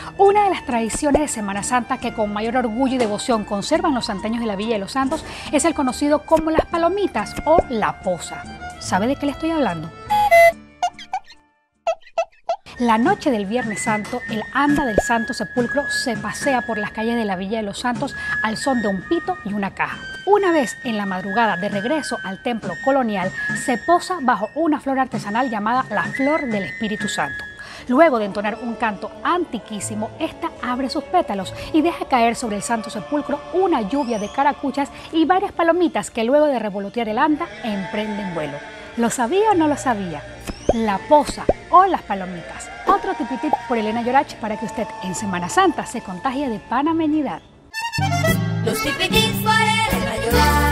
Una de las tradiciones de Semana Santa que con mayor orgullo y devoción conservan los santeños de la Villa de los Santos es el conocido como las palomitas o la posa. ¿Sabe de qué le estoy hablando? La noche del Viernes Santo, el anda del Santo Sepulcro se pasea por las calles de la Villa de los Santos al son de un pito y una caja. Una vez en la madrugada de regreso al templo colonial, se posa bajo una flor artesanal llamada la Flor del Espíritu Santo. Luego de entonar un canto antiquísimo, esta abre sus pétalos y deja caer sobre el Santo Sepulcro una lluvia de caracuchas y varias palomitas que luego de revolotear el anda emprenden vuelo. ¿Lo sabía o no lo sabía? La posa o las palomitas. Otro tipitip por Elena Llorach para que usted en Semana Santa se contagie de panameñidad. Los tipitips por Elena Llorach.